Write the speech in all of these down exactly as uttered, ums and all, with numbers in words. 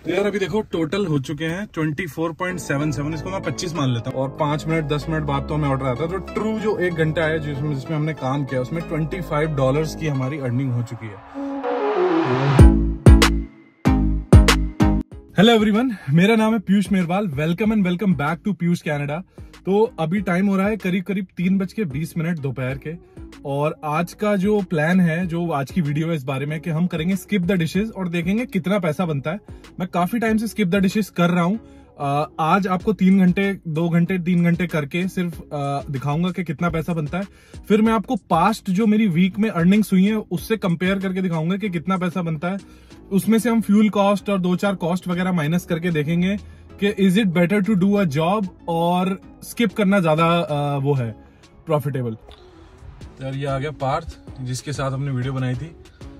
तो यार अभी देखो टोटल हो चुके हैं चौबीस पॉइंट सात सात, इसको मैं पच्चीस मान लेता हूँ और पांच मिनट दस मिनट बाद तो हमें ऑर्डर आता है। तो ट्रू जो एक घंटा है जिसमें जिसमें हमने काम किया उसमें पच्चीस डॉलर्स की हमारी अर्निंग हो चुकी है। हेलो एवरीवन, मेरा नाम है Piyush Merwal. Welcome and welcome back to Piyush Canada. तो अभी टाइम हो रहा है करीब करीब तीन बज के बीस मिनट दोपहर के, और आज का जो प्लान है, जो आज की वीडियो है इस बारे में कि हम करेंगे स्किप द डिशेस और देखेंगे कितना पैसा बनता है। मैं काफी टाइम से स्किप द डिशेस कर रहा हूँ। आज आपको तीन घंटे दो घंटे तीन घंटे करके सिर्फ दिखाऊंगा कि कितना पैसा बनता है। फिर मैं आपको पास्ट जो मेरी वीक में अर्निंग्स हुई है उससे कंपेयर करके दिखाऊंगा कि कितना पैसा बनता है। उसमें से हम फ्यूल कॉस्ट और दो चार कॉस्ट वगैरह माइनस करके देखेंगे कि is it better to do a job और स्किप करना ज्यादा वो है प्रॉफिटेबल। यार ये आ गया पार्थ जिसके साथ हमने वीडियो बनाई थी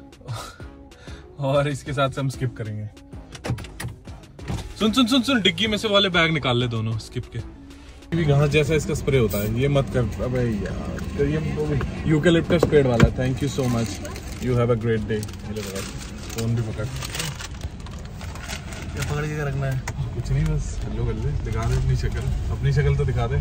और इसके साथ से हम स्किप करेंगे। सुन सुन सुन सुन डिग्गी में से वाले बैग निकाल ले दोनों स्किप के। भी घास जैसा इसका स्प्रे होता है, ये मत कर। अबे यार ये यूकेलिप्टस पेड़ वाला। Thank you so much, you have a great day. Phone भी पकड़, क्या पकड़ के रखना है? कुछ नहीं, बस हेलो कर ले, दिखा दे अपनी शक्ल। अपनी शक्ल तो दिखा दे।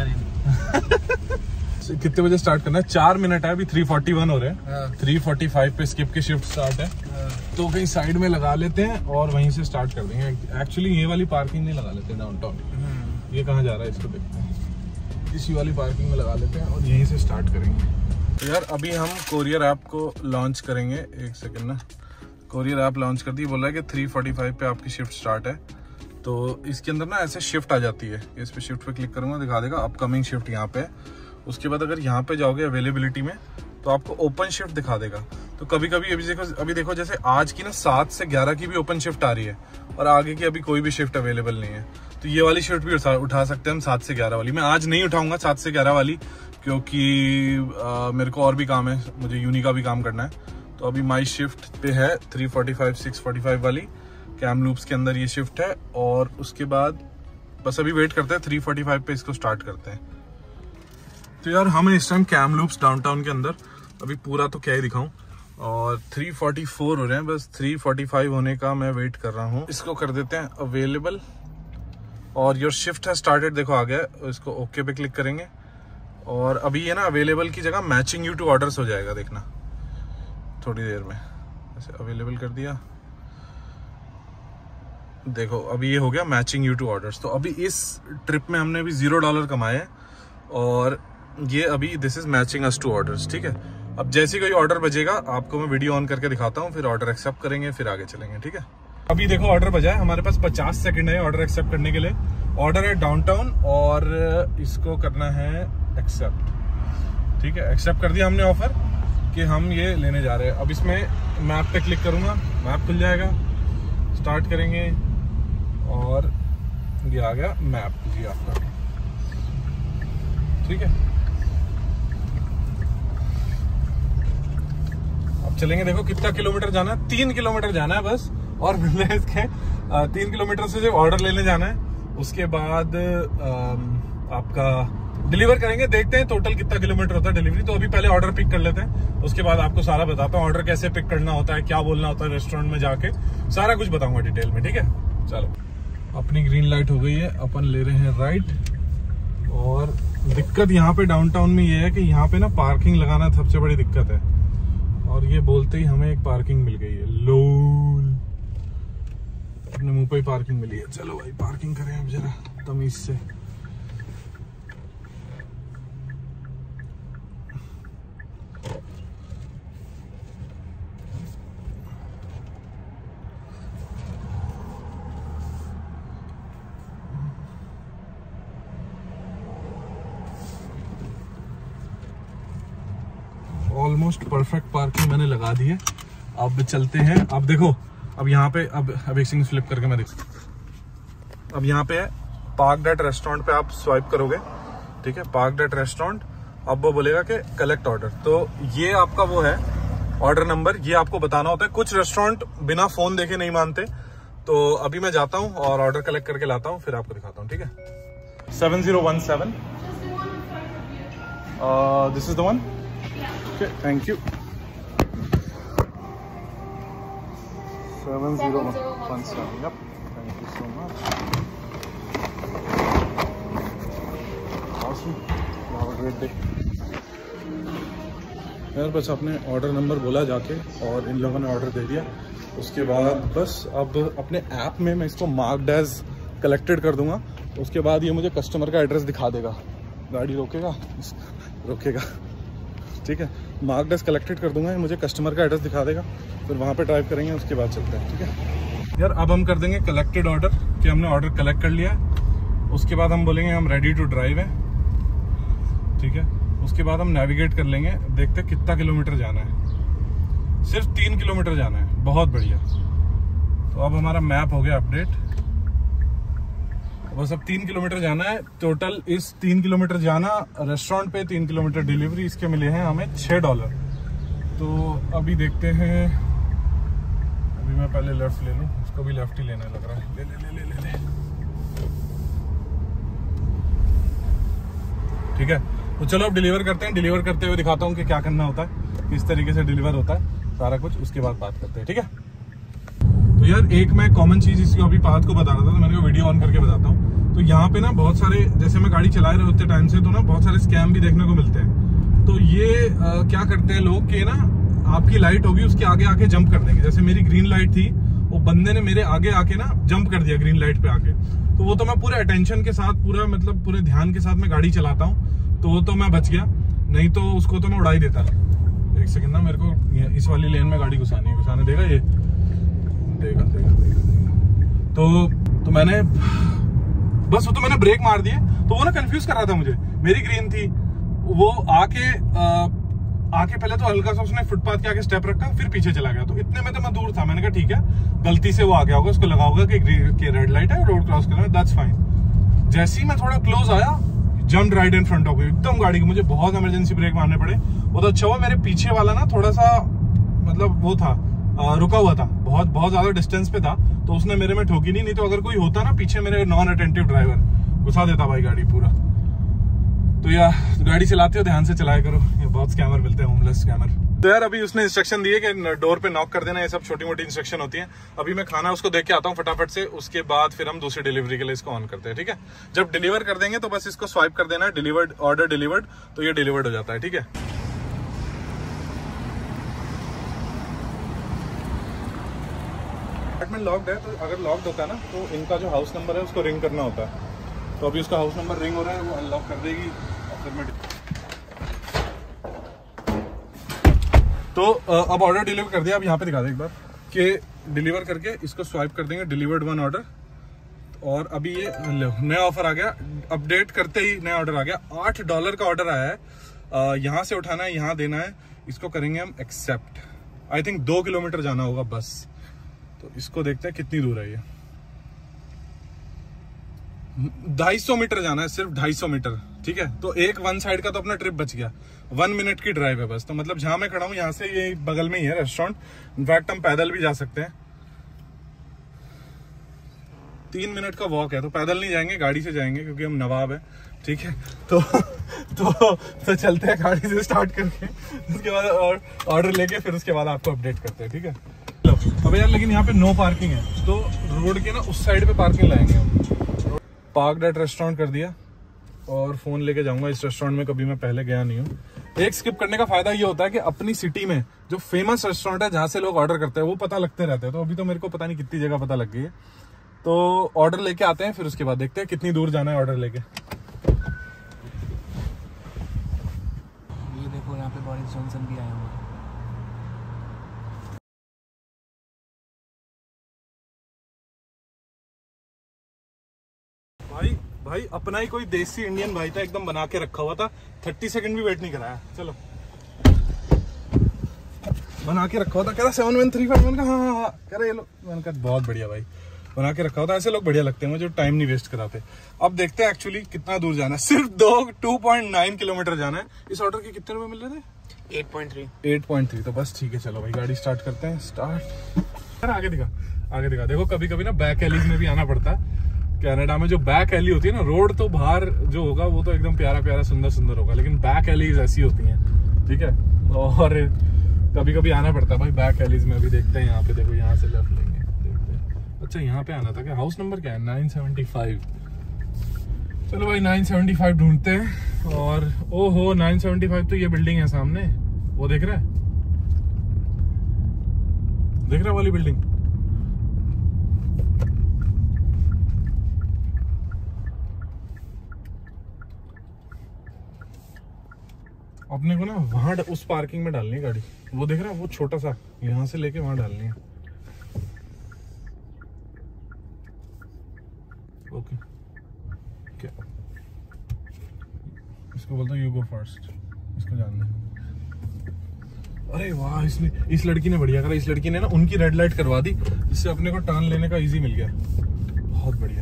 कितने बजे स्टार्ट करना है? चार मिनट है अभी, तीन सौ इकतालीस हो रहे हैं। तीन सौ पैंतालीस पे स्किप की शिफ्ट स्टार्ट है। तो कहीं साइड में लगा लेते हैं और वहीं से स्टार्ट कर देंगे। एक्चुअली ये वाली पार्किंग नहीं लगा लेते डाउनटाउन। ये कहाँ जा रहा है इसको देखते हैं। इसी वाली पार्किंग में लगा लेते हैं और यहीं से स्टार्ट करेंगे। तो यार अभी हम कोरियर ऐप को लॉन्च करेंगे। एक सेकेंड ना, कोरियर ऐप लॉन्च कर दी। बोल रहा है कि तीन सौ पैंतालीस पे आपकी शिफ्ट स्टार्ट है। तो इसके अंदर ना ऐसे शिफ्ट आ जाती है। इस पे शिफ्ट पे क्लिक करूंगा, दिखा देगा अपकमिंग शिफ्ट यहाँ पे। उसके बाद अगर यहाँ पे जाओगे अवेलेबिलिटी में तो आपको ओपन शिफ्ट दिखा देगा। तो कभी कभी अभी देखो अभी देखो जैसे आज की ना सात से ग्यारह की भी ओपन शिफ्ट आ रही है और आगे की अभी कोई भी शिफ्ट अवेलेबल नहीं है। तो ये वाली शिफ्ट भी उठा सकते हैं हम, सात से ग्यारह वाली। मैं आज नहीं उठाऊंगा सात से ग्यारह वाली, क्योंकि आ, मेरे को और भी काम है, मुझे यूनी का भी काम करना है। तो अभी माई शिफ्ट पे है तीन सौ पैंतालीस छह सौ पैंतालीस वाली कैमलूप्स के अंदर ये शिफ्ट है। और उसके बाद बस अभी वेट करते हैं, तीन सौ पैंतालीस पे इसको स्टार्ट करते हैं। तो यार हम इस टाइम कैमलूप्स डाउनटाउन के अंदर, अभी पूरा तो क्या ही दिखाऊं, और तीन सौ चौवालीस हो रहे हैं, बस तीन सौ पैंतालीस होने का मैं वेट कर रहा हूँ। इसको कर देते हैं अवेलेबल और योर शिफ्ट है स्टार्टेड, देखो आ गया। इसको ओके पे क्लिक करेंगे और अभी ये ना अवेलेबल की जगह मैचिंग यू टू ऑर्डर्स हो जाएगा, देखना थोड़ी देर में। ऐसे अवेलेबल कर दिया, देखो अभी ये हो गया मैचिंग यू टू ऑर्डर्स। तो अभी इस ट्रिप में हमने अभी जीरो डॉलर कमाए हैं और ये अभी this is matching us to orders. ठीक है, अब जैसे कोई ऑर्डर बजेगा आपको मैं वीडियो ऑन करके दिखाता हूँ, फिर ऑर्डर एक्सेप्ट करेंगे, फिर आगे चलेंगे। ठीक है, अभी देखो ऑर्डर बजा है, हमारे पास पचास सेकंड है ऑर्डर एक्सेप्ट करने के लिए। ऑर्डर है डाउनटाउन और इसको करना है एक्सेप्ट। ठीक है, एक्सेप्ट कर दिया हमने ऑफर कि हम ये लेने जा रहे हैं। अब इसमें मैप पे क्लिक करूंगा, मैप खुल जाएगा, स्टार्ट करेंगे और ये आ गया मैप जी आपका। ठीक है, अब चलेंगे। देखो कितना किलोमीटर जाना है, तीन किलोमीटर जाना है बस। और मैंने इसके तीन किलोमीटर से जब ऑर्डर लेने जाना है उसके बाद आ, आपका डिलीवर करेंगे। देखते हैं टोटल कितना किलोमीटर होता है डिलीवरी। तो अभी पहले ऑर्डर पिक कर लेते हैं, उसके बाद आपको सारा बताता हूँ ऑर्डर कैसे पिक करना होता है, क्या बोलना होता है रेस्टोरेंट में जाके, सारा कुछ बताऊंगा डिटेल में। ठीक है, चलो। अपनी ग्रीन लाइट हो गई है, अपन ले रहे हैं राइट। और दिक्कत यहाँ पे डाउनटाउन में ये है कि यहाँ पे ना पार्किंग लगाना सबसे बड़ी दिक्कत है। और ये बोलते ही हमें एक पार्किंग मिल गई है। लोल, अपने मुंह पे ही पार्किंग मिली है। चलो भाई पार्किंग करें अब जरा तमीज से। ऑलमोस्ट परफेक्ट पार्किंग मैंने लगा दी है। अब चलते हैं। अब देखो अब यहाँ पे अब अब एक सिंग फ्लिप करके मैं देखो, अब यहाँ पे है पार्क डेट रेस्टोरेंट पे आप स्वाइप करोगे। ठीक है, पार्क डेट रेस्टोरेंट। अब वो बोलेगा कि कलेक्ट ऑर्डर। तो ये आपका वो है ऑर्डर नंबर, ये आपको बताना होता है। कुछ रेस्टोरेंट बिना फोन देखे नहीं मानते। तो अभी मैं जाता हूँ और ऑर्डर कलेक्ट करके लाता हूँ, फिर आपको दिखाता हूँ। ठीक है, seven zero one seven, this is the one. Okay, thank you. Seven zero one seven. Yup, thank you so much. Have a great day. यार बस आपने ऑर्डर नंबर बोला जाके और इन लोगों ने ऑर्डर दे दिया। उसके बाद बस अब अपने ऐप में मैं इसको मार्क्ड एज कलेक्टेड कर दूंगा। उसके बाद ये मुझे कस्टमर का एड्रेस दिखा देगा। गाड़ी रोकेगा रोकेगा ठीक है, मार्क्ड एज कलेक्टेड कर दूंगा, मुझे कस्टमर का एड्रेस दिखा देगा, फिर वहाँ पे ड्राइव करेंगे, उसके बाद चलते हैं। ठीक है यार, अब हम कर देंगे कलेक्टेड ऑर्डर कि हमने ऑर्डर कलेक्ट कर लिया है। उसके बाद हम बोलेंगे हम रेडी टू ड्राइव है। ठीक है, उसके बाद हम नेविगेट कर लेंगे, देखते हैं कितना किलोमीटर जाना है। सिर्फ तीन किलोमीटर जाना है, बहुत बढ़िया। तो अब हमारा मैप हो गया अपडेट। बस अब तीन किलोमीटर जाना है टोटल। इस तीन किलोमीटर जाना, रेस्टोरेंट पे तीन किलोमीटर डिलीवरी, इसके मिले हैं हमें छः डॉलर। तो अभी देखते हैं, अभी मैं पहले लेफ्ट ले लूँ, उसको भी लेफ्ट ही लेना लग रहा है। ले ले ले ले ले ले ठीक है, तो चलो अब डिलीवर करते हैं। डिलीवर करते हुए दिखाता हूँ कि क्या करना होता है, किस तरीके से डिलीवर होता है सारा कुछ, उसके बाद बात करते हैं। ठीक है, तो यार एक मैं कॉमन चीज इसको अभी पाथ को बता रहा था, तो मैंने वीडियो ऑन करके बताता हूँ। तो यहाँ पे ना बहुत सारे, जैसे मैं गाड़ी चला रहे होते टाइम से, तो ना बहुत सारे स्कैम भी देखने को मिलते हैं। तो ये आ, क्या करते हैं लोग कि ना आपकी लाइट होगी, उसके आगे आके जंप कर देंगे। जैसे मेरी ग्रीन लाइट थी, वो बंदे ने मेरे आगे आके ना जंप कर दिया ग्रीन लाइट पे आके। तो वो तो मैं पूरे अटेंशन के साथ, पूरा मतलब पूरे ध्यान के साथ मैं गाड़ी चलाता हूँ, तो वो तो मैं बच गया, नहीं तो उसको तो मैं उड़ा ही देता। एक सेकंड ना, मेरे को इस वाली लेन में गाड़ी घुसानी है। घुसाने देगा ये? देगा देगा देगा। तो तो मैंने बस वो तो मैंने ब्रेक मार दिए, तो वो ना कंफ्यूज कर रहा था मुझे। मेरी ग्रीन थी, वो आके आ, आके पहले तो हल्का सा उसने फुटपाथ के आगे स्टेप रखा, फिर पीछे चला गया। तो इतने में तो मैं दूर था, मैंने कहा ठीक है, गलती से वो आ गया होगा, उसको लगा होगा कि, कि रेड लाइट है, रोड क्रॉस करना है, दैट्स फाइन। जैसे ही मैं थोड़ा क्लोज आया, jump right in front of एकदम गाड़ी की। मुझे बहुत इमरजेंसी ब्रेक मारने पड़े। वो तो अच्छा हुआ मेरे पीछे वाला ना थोड़ा सा मतलब वो था, आ, रुका हुआ था, बहुत बहुत ज्यादा डिस्टेंस पे था, तो उसने मेरे में ठोकी नहीं। नहीं तो अगर कोई होता ना पीछे, मेरे नॉन अटेंटिव ड्राइवर घुसा देता भाई गाड़ी पूरा। तो यार गाड़ी चलाते हो ध्यान से चलाया करो, ये बहुत स्कैमर मिलते हैं, होमलेस स्कैमर। तो यार अभी उसने इंस्ट्रक्शन दिए कि डोर पे नॉक कर देना, ये सब छोटी मोटी इंस्ट्रक्शन होती है। अभी मैं खाना उसको देख के आता हूँ फटाफट से, उसके बाद फिर हम दूसरी डिलीवरी के लिए इसको ऑन करते हैं। ठीक है, जब डिलीवर कर देंगे तो बस इसको स्वाइप कर देना है, डिलीवर्ड, ऑर्डर डिलीवर्ड, तो ये डिलीवर्ड हो जाता है। ठीक है, अपार्टमेंट लॉक्ड है, तो अगर लॉक्ड होता है ना, तो इनका जो हाउस नंबर है उसको रिंग करना होता है। तो अभी उसका हाउस नंबर रिंग हो रहा है, वो अनलॉक कर देगी और फिर मैं तो अब ऑर्डर डिलीवर कर दिया। अब यहाँ पे दिखा दे एक बार कि डिलीवर करके इसको स्वाइप कर देंगे, डिलीवर्ड वन ऑर्डर। और अभी ये नया ऑफर आ गया, अपडेट करते ही नया ऑर्डर आ गया। आठ डॉलर का ऑर्डर आया है, यहाँ से उठाना है, यहाँ देना है, इसको करेंगे हम एक्सेप्ट। आई थिंक दो किलोमीटर जाना होगा बस। तो इसको देखते हैं कितनी दूर है ये। ढाई सौ मीटर जाना है, सिर्फ ढाई सौ मीटर। ठीक है, तो एक वन साइड का तो अपना ट्रिप बच गया। वन मिनट की ड्राइव है बस। तो मतलब जहां मैं खड़ा हूं, यहाँ से ये बगल में ही है रेस्टोरेंट। इनफैक्ट हम पैदल भी जा सकते हैं, तीन मिनट का वॉक है। तो पैदल नहीं जाएंगे, गाड़ी से जाएंगे, क्योंकि हम नवाब है। ठीक है, तो तो तो चलते हैं गाड़ी से स्टार्ट करके, उसके बाद ऑर्डर लेके फिर उसके बाद आपको अपडेट करते हैं। ठीक है, अब यार लेकिन यहाँ पे नो पार्किंग है, तो रोड के ना उस साइड पे पार्किंग लाएंगे हम। पार्क डेट रेस्टोरेंट कर दिया और फोन लेके जाऊंगा। इस रेस्टोरेंट में कभी मैं पहले गया नहीं हूँ। एक स्किप करने का फायदा ये होता है कि अपनी सिटी में जो फेमस रेस्टोरेंट है, जहाँ से लोग ऑर्डर करते हैं, वो पता लगते रहते हैं। तो अभी तो मेरे को पता नहीं कितनी जगह पता लग गई है। तो ऑर्डर लेके आते हैं, फिर उसके बाद देखते हैं कितनी दूर जाना है ऑर्डर लेके। ये देखो यहाँ पे बोरिस जॉनसन भी आए हुए हैं। भाई भाई अपना ही कोई देसी इंडियन भाई था, एकदम बना के रखा हुआ था, थर्टी सेकंड भी वेट नहीं कराया। चलो, बना के रखा हुआ था, कह रहा सेवन वन थ्री फाइव। मैंने कहा हाँ हाँ हाँ, कह रहा ये लो। मैंने कहा बहुत बढ़िया भाई, बना के रखा होता है। ऐसे लोग बढ़िया लगते हैं मुझे, टाइम नहीं वेस्ट कराते। अब देखते हैं एक्चुअली कितना दूर जाना है। सिर्फ दो टू पॉइंट नाइन किलोमीटर जाना है। इस ऑर्डर के कितने रुपए मिल रहे थे? Eight point three. Eight point three. तो बस ठीक है, चलो भाई गाड़ी स्टार्ट करते हैं। स्टार्ट यार, आगे दिखा, आगे दिखा। देखो कभी कभी ना बैक एलीज में भी आना पड़ता है। कनाडा में जो बैक एली होती है ना, रोड तो बाहर जो होगा वो तो एकदम प्यारा प्यारा सुंदर सुंदर होगा, लेकिन बैक एलीज ऐसी होती हैं। ठीक है, और कभी कभी आना पड़ता है भाई बैक एलीज में। अभी देखते हैं यहाँ पे, देखो यहाँ से लेफ्ट लेंगे। अच्छा यहाँ पे आना था क्या? हाउस नंबर क्या है? Nine seventy five. चलो भाई नाइन सेवेंटी फाइव ढूंढते हैं। और ओहो नाइन सेवेंटी फाइव तो ये बिल्डिंग है सामने, वो देख रहा है? देख रहा है वाली बिल्डिंग? अपने को ना वहां उस पार्किंग में डालनी है गाड़ी। वो देख रहा है वो छोटा सा, यहाँ से लेके वहां डालनी है। ओके क्या इसको बोलता हूँ यू गो फर्स्ट, इसको जानना है। अरे वाह, इसने इस लड़की ने बढ़िया करा। इस लड़की ने ना उनकी रेड लाइट करवा दी, जिससे अपने को टर्न लेने का इजी मिल गया। बहुत बढ़िया।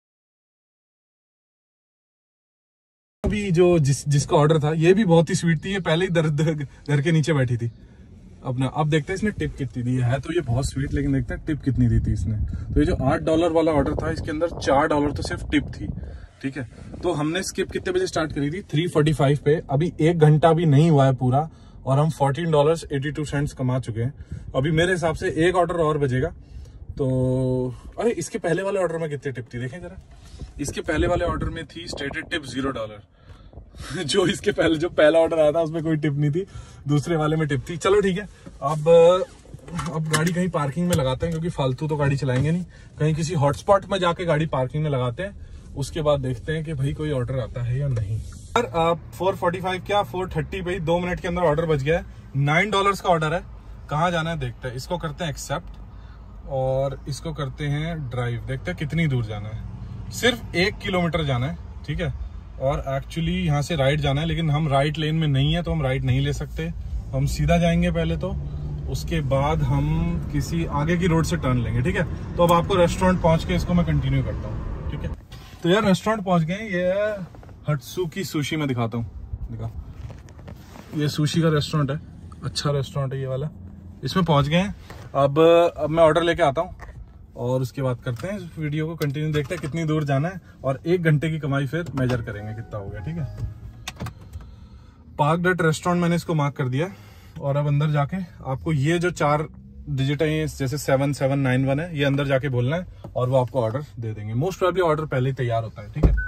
अभी जो जिस जिसका ऑर्डर था ये भी बहुत ही स्वीट थी। ये पहले ही दर्द घर के नीचे बैठी थी अपना। अब देखते हैं इसने टिप कितनी दी है। तो ये बहुत स्वीट, लेकिन देखते हैं टिप कितनी दी थी इसने। तो ये जो आठ डॉलर वाला ऑर्डर था, इसके अंदर चार डॉलर तो सिर्फ टिप थी। ठीक है, तो हमने स्किप कितने बजे स्टार्ट करी थी? थ्री फोर्टी फाइव पे। अभी एक घंटा भी नहीं हुआ है पूरा और हम fourteen dollar eighty two cents कमा चुके हैं। अभी मेरे हिसाब से एक ऑर्डर और बजेगा। तो अरे इसके पहले वाले ऑर्डर में कितनी टिप थी देखें जरा। इसके पहले वाले ऑर्डर में थी स्टेटेड टिप जीरो डॉलर। जो इसके पहले जो पहला ऑर्डर आया था उसमें कोई टिप नहीं थी, दूसरे वाले में टिप थी। चलो ठीक है, अब अब गाड़ी कहीं पार्किंग में लगाते हैं, क्योंकि फालतू तो गाड़ी चलाएंगे नहीं। कहीं किसी हॉटस्पॉट में जाके गाड़ी पार्किंग में लगाते हैं, उसके बाद देखते हैं कि भाई कोई ऑर्डर आता है या नहीं। सर फोर फोर्टी फाइव क्या फोर थर्टी भाई, दो मिनट के अंदर ऑर्डर बच गया है। नाइन डॉलर का ऑर्डर है। कहाँ जाना है देखते हैं। इसको करते हैं एक्सेप्ट और इसको करते हैं ड्राइव। देखते हैं कितनी दूर जाना है। सिर्फ एक किलोमीटर जाना है। ठीक है, और एक्चुअली यहाँ से राइट जाना है, लेकिन हम राइट लेन में नहीं है तो हम राइट नहीं ले सकते। हम सीधा जाएंगे पहले, तो उसके बाद हम किसी आगे की रोड से टर्न लेंगे। ठीक है, तो अब आपको रेस्टोरेंट पहुंच के इसको मैं कंटिन्यू करता हूँ। ठीक है, तो यार रेस्टोरेंट पहुंच गए। ये हट्सुकी सुशी में दिखाता हूँ। दिखा, ये सुशी का रेस्टोरेंट है, अच्छा रेस्टोरेंट है ये वाला। इसमें पहुंच गए हैं। अब अब मैं ऑर्डर लेके आता हूँ और उसके बाद करते हैं इस वीडियो को कंटिन्यू। देखते हैं कितनी दूर जाना है और एक घंटे की कमाई फिर मेजर करेंगे कितना हो गया। ठीक है, पार्क डट रेस्टोरेंट मैंने इसको मार्क कर दिया। और अब अंदर जाके आपको ये जो चार डिजिट है, जैसे सेवन सेवन नाइन वन है, ये अंदर जाके बोलना है और वो आपको ऑर्डर दे देंगे। मोस्ट प्रोबेबली ऑर्डर पहले ही तैयार होता है। ठीक है,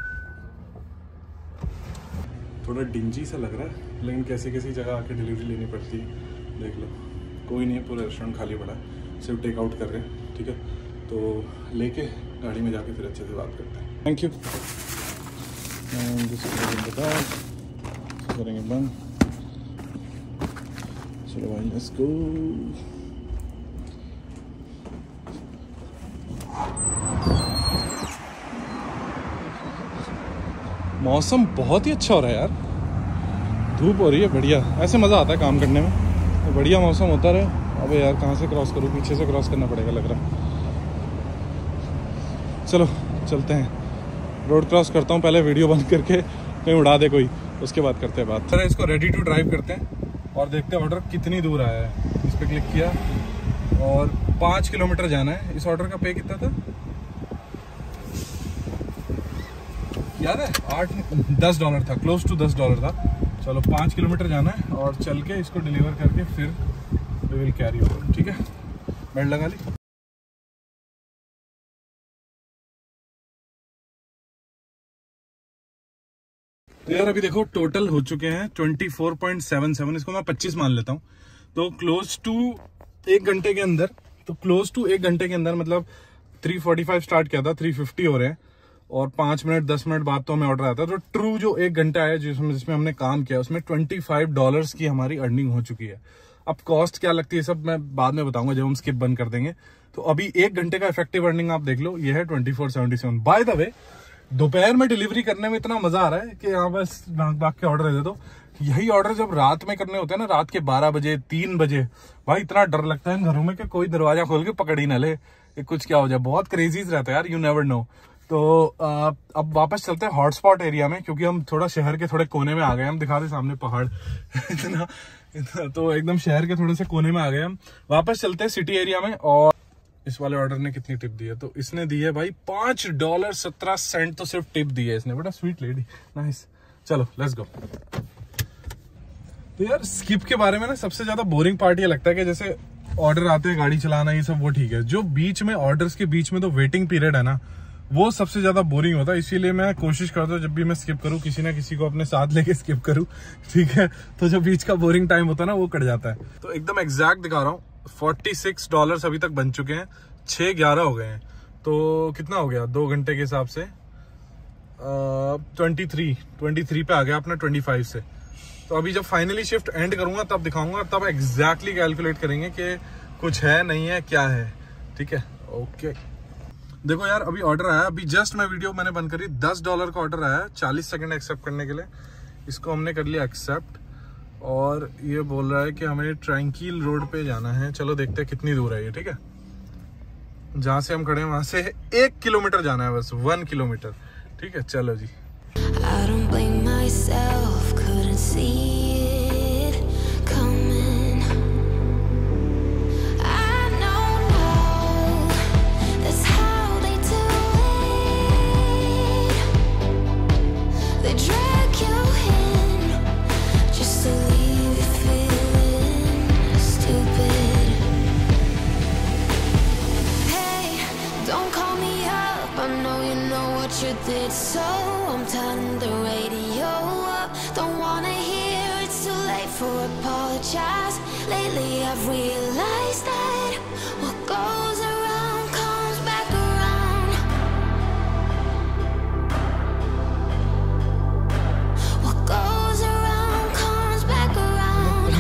थोड़ा डिंजी सा लग रहा है, लेकिन कैसी कैसी जगह आके डिलीवरी लेनी पड़ती है। देख लो, कोई नहीं है, पूरा रेस्टोरेंट खाली पड़ा है, सिर्फ टेक आउट कर रहे हैं। ठीक है, तो लेके गाड़ी में जाके फिर अच्छे से बात करते हैं। Thank you. करेंगे बंद। चलो भाई लेट्स गो। मौसम बहुत ही अच्छा हो रहा है यार, धूप हो रही है बढ़िया। ऐसे मज़ा आता है काम करने में, तो बढ़िया मौसम होता रहे। अबे यार कहाँ से क्रॉस करूँ? पीछे से क्रॉस करना पड़ेगा लग रहा। चलो चलते हैं, रोड क्रॉस करता हूँ पहले, वीडियो बंद करके कहीं उड़ा दे कोई, उसके बाद करते हैं बात। सर इसको रेडी टू ड्राइव करते हैं और देखते हैं ऑर्डर कितनी दूर आया है। इस पर क्लिक किया और पाँच किलोमीटर जाना है। इस ऑर्डर का पे कितना था याद है? आठ दस डॉलर था, क्लोज टू दस डॉलर था। चलो पाँच किलोमीटर जाना है और चल के इसको डिलीवर करके फिर वी विल कैरी ओवर। ठीक है, बेल्ट लगा ली। तो यार अभी देखो टोटल हो चुके हैं twenty four point seven seven, इसको मैं पच्चीस मान लेता हूँ। तो क्लोज टू एक घंटे के अंदर, तो क्लोज टू एक घंटे के अंदर मतलब थ्री फोर्टी फाइव स्टार्ट किया था, थ्री फिफ्टी हो रहे हैं और पांच मिनट दस मिनट बाद तो हमें ऑर्डर आता है। तो ट्रू जो एक घंटा है जिसमें जिसमें हमने काम किया, उसमें ट्वेंटी फाइव डॉलर्स की हमारी अर्निंग हो चुकी है। अब कॉस्ट क्या लगती है सब मैं बाद में बताऊंगा जब हम स्किप बंद कर देंगे। तो अभी एक घंटे का इफेक्टिव अर्निंग आप देख लो, ये है twenty four seventy seven. By the way दोपहर में डिलीवरी करने में इतना मजा आ रहा है कि यहाँ बस भाग भाग के ऑर्डर दे दो। यही ऑर्डर जब रात में करने होते हैं ना, रात के बारह बजे तीन बजे, भाई इतना डर लगता है इन घरों में कि कोई दरवाजा खोल के पकड़ ही ना ले, कुछ क्या हो जाए। बहुत क्रेजीज रहता है यार, यू नेवर नो। तो आ, अब वापस चलते हैं हॉटस्पॉट एरिया में, क्योंकि हम थोड़ा शहर के थोड़े कोने में आ गए। हम दिखा दे सामने पहाड़ इतना, इतना तो एकदम शहर के थोड़े से कोने में आ गए हम। वापस चलते हैं सिटी एरिया में। और इस वाले ऑर्डर ने कितनी टिप दी है? तो इसने दी है भाई पांच डॉलर सत्रह सेंट तो सिर्फ टिप दी है इसने। बड़ा स्वीट लेडी, नाइस। चलो लेट्स गो। तो यार स्किप के बारे में ना सबसे ज्यादा बोरिंग पार्ट ये लगता है कि जैसे ऑर्डर आते हैं, गाड़ी चलाना ये सब वो ठीक है। जो बीच में ऑर्डर्स के बीच में तो वेटिंग पीरियड है ना, वो सबसे ज्यादा बोरिंग होता है। इसीलिए मैं कोशिश करता हूँ जब भी मैं स्किप करूँ किसी ना किसी को अपने साथ लेके स्किप करूँ, ठीक है। तो जो बीच का बोरिंग टाइम होता है ना वो कट जाता है। तो एकदम एग्जैक्ट दिखा रहा हूँ, फोर्टी सिक्स डॉलर अभी तक बन चुके हैं, छह ग्यारह हो गए हैं। तो कितना हो गया दो घंटे के हिसाब से, ट्वेंटी थ्री ट्वेंटी थ्री पे आ गया अपना ट्वेंटी फाइव से। तो अभी जब फाइनली शिफ्ट एंड करूंगा तब दिखाऊंगा, तब एग्जैक्टली कैलकुलेट करेंगे कि कुछ है नहीं है क्या है, ठीक है। ओके देखो यार, अभी ऑर्डर आया, अभी जस्ट मैं वीडियो मैंने बंद करी, दस डॉलर का ऑर्डर आया, चालीस सेकंड एक्सेप्ट करने के लिए। इसको हमने कर लिया एक्सेप्ट, और ये बोल रहा है कि हमें ट्रैंकिल रोड पे जाना है। चलो देखते हैं कितनी दूर है ये, ठीक है। जहाँ से हम खड़े हैं वहां से एक किलोमीटर जाना है, बस वन किलोमीटर, ठीक है। चलो जी। I don't blame myself, couldn't see it coming. I know now, that's how they do it. They drag you in just to leave you feeling stupid. Hey, don't call me up, I know you know what you did, so I'm turning the radio up. Don't wanna hear it's too late for apologize. Lately I've realized that what goes around comes back around. What goes around comes back around.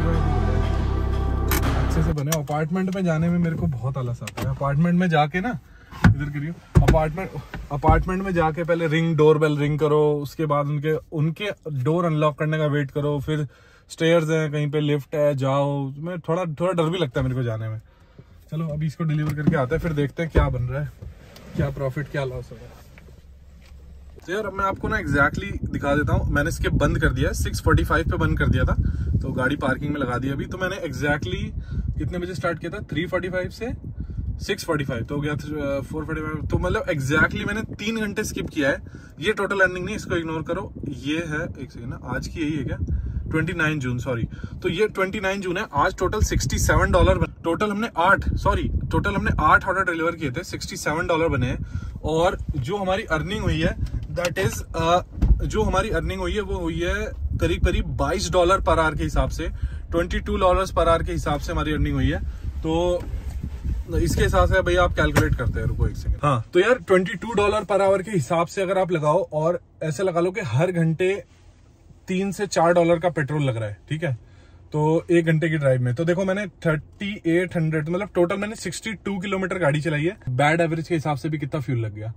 अच्छे से बने। Apartment में जाने में मेरे को बहुत आलस आता है। अपार्टमेंट में जाके ना, इधर करियो, अपार्टमेंट अपार्टमेंट में जाके पहले रिंग डोर बेल रिंग करो, उसके बाद उनके उनके डोर अनलॉक करने का वेट करो, फिर स्टेयर्स है, कहीं पे लिफ्ट है, जाओ। मैं थोड़ा थोड़ा डर भी लगता है मेरे को जाने में। चलो अभी इसको डिलीवर करके आते हैं, फिर देखते हैं क्या बन रहा है, क्या प्रॉफिट क्या लॉस हो रहा है। तो यार अब मैं आपको ना एग्जैक्टली दिखा देता हूँ। मैंने इसके बंद कर दिया है, सिक्स फोर्टी फाइव पे बंद कर दिया था, तो गाड़ी पार्किंग में लगा दी अभी। तो मैंने एग्जैक्टली कितने बजे स्टार्ट किया था, थ्री फोर्टी फाइव से सिक्स फोर्टी फाइव, तो हो गया फोर फोर्टी फाइव। तो मतलब एग्जैक्टली मैंने तीन घंटे स्किप किया है। ये टोटल अर्निंग नहीं, इसको इग्नोर करो। ये है, एक सेकंड ना, आज की यही है क्या, उनतीस जून, सॉरी। तो ये उनतीस जून है, आज टोटल सड़सठ डॉलर, टोटल हमने आठ सॉरी टोटल हमने आठ ऑर्डर डिलीवर किए थे, सड़सठ डॉलर बने हैं। और जो हमारी अर्निंग हुई है दैट इज uh, जो हमारी अर्निंग हुई है वो हुई है करीब करीब बाईस डॉलर पर आवर के हिसाब से, बाईस डॉलर पर आवर के हिसाब से हमारी अर्निंग हुई है। तो इसके हिसाब से भैया आप कैलकुलेट करते हैं, रुको एक सेकंड। हाँ तो यार बाईस डॉलर पर आवर के हिसाब से अगर आप लगाओ, और ऐसे लगा लो कि हर घंटे तीन से चार डॉलर का पेट्रोल लग रहा है, ठीक है। तो एक घंटे की ड्राइव में तो देखो मैंने थर्टी एट हंड्रेड मतलब टोटल मैंने सिक्सटी टू किलोमीटर गाड़ी चलाई है। बैड एवरेज के हिसाब से भी कितना फ्यूल लग गया,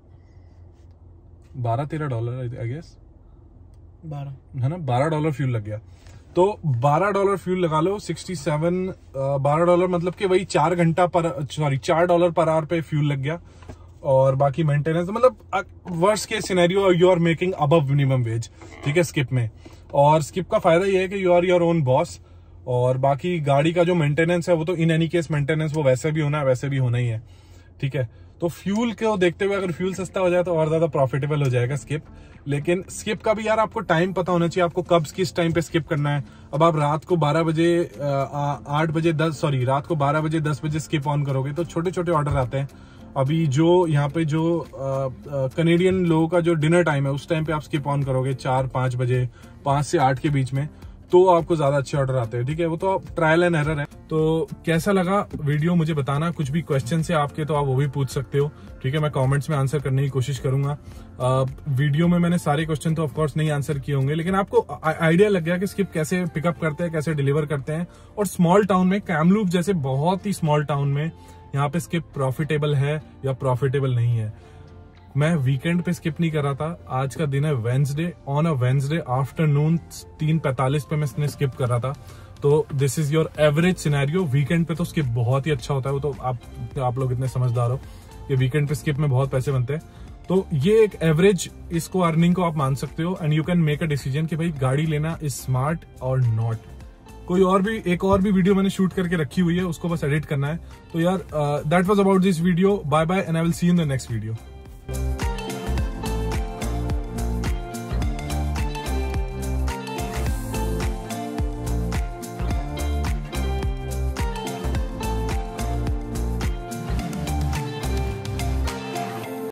बारह तेरह डॉलर आई गेस, बारह है ना, बारह डॉलर फ्यूल लग गया। तो बारह डॉलर फ्यूल लगा लो, सिक्सटी सेवन, बारह डॉलर मतलब कि वही चार घंटा पर सॉरी चार डॉलर पर आवर पे फ्यूल लग गया। और बाकी मेंटेनेंस, मतलब वर्स्ट के scenario you are making above minimum wage, ठीक है, स्किप में। और स्किप का फायदा ये है कि you are your own boss. और बाकी गाड़ी का जो मेंटेनेंस है वो तो इन एनी केस मेंटेनेंस वो वैसे भी होना है, वैसे भी होना ही है, ठीक है। तो फ्यूल को देखते हुए अगर फ्यूल सस्ता हो जाए तो और ज्यादा प्रॉफिटेबल हो जाएगा स्किप। लेकिन स्किप का भी यार आपको टाइम पता होना चाहिए, आपको कब किस टाइम पे स्किप करना है। अब आप रात को बारह बजे आठ बजे दस सॉरी रात को बारह बजे दस बजे स्किप ऑन करोगे तो छोटे छोटे ऑर्डर आते हैं। अभी जो यहाँ पे जो कनेडियन लोगों का जो डिनर टाइम है उस टाइम पे आप स्किप ऑन करोगे चार पांच बजे, पांच से आठ के बीच में, तो आपको ज्यादा अच्छे ऑर्डर आते हैं, ठीक है। वो तो ट्रायल एंड एरर है। तो कैसा लगा वीडियो मुझे बताना, कुछ भी क्वेश्चन है आपके तो आप वो भी पूछ सकते हो, ठीक है। मैं कमेंट्स में आंसर करने की कोशिश करूंगा। आ, वीडियो में मैंने सारे क्वेश्चन तो ऑफकोर्स नहीं आंसर किए होंगे, लेकिन आपको आइडिया लग गया कि स्किप कैसे पिकअप करते हैं, कैसे डिलीवर करते हैं। और स्मॉल टाउन में, कैमलूप जैसे बहुत ही स्मॉल टाउन में यहाँ पे स्किप प्रॉफिटेबल है या प्रॉफिटेबल नहीं है। मैं वीकेंड पे स्किप नहीं कर रहा था, आज का दिन है Wednesday, on a Wednesday afternoon तीन पैंतालीस पे मैं स्किप कर रहा था। तो this is your average scenario. Weekend पे तो स्किप बहुत ही अच्छा होता है, वो तो आप आप लोग इतने समझदार हो कि वीकेंड पे स्किप में बहुत पैसे बनते हैं। तो ये एक एवरेज इसको अर्निंग को आप मान सकते हो, and you can make a decision कि भाई गाड़ी लेना इज स्मार्ट और नॉट। कोई और भी एक और भी वीडियो मैंने शूट करके रखी हुई है, उसको बस एडिट करना है। तो यार that was about this video. Bye bye and I will see you in the next video.